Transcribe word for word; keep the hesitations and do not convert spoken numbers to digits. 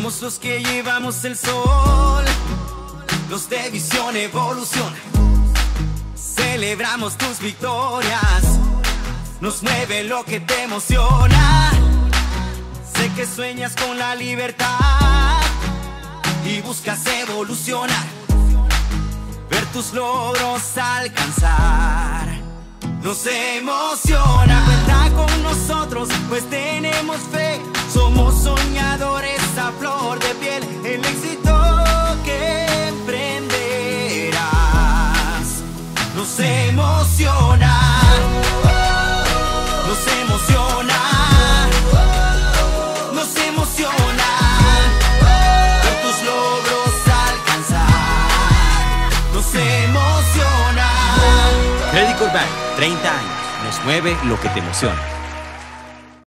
Somos los que llevamos el sol, los de Visión Evolución. Celebramos tus victorias, nos mueve lo que te emociona. Sé que sueñas con la libertad y buscas evolucionar, ver tus logros alcanzar. Nos emociona, cuenta con nosotros, pues tenemos fe. Somos soñadores a flor de piel, el éxito que emprenderás. Nos emociona, nos emociona, nos emociona ver tus logros alcanzar. Nos emociona. Credit Corp Bank, treinta años. Nos mueve lo que te emociona.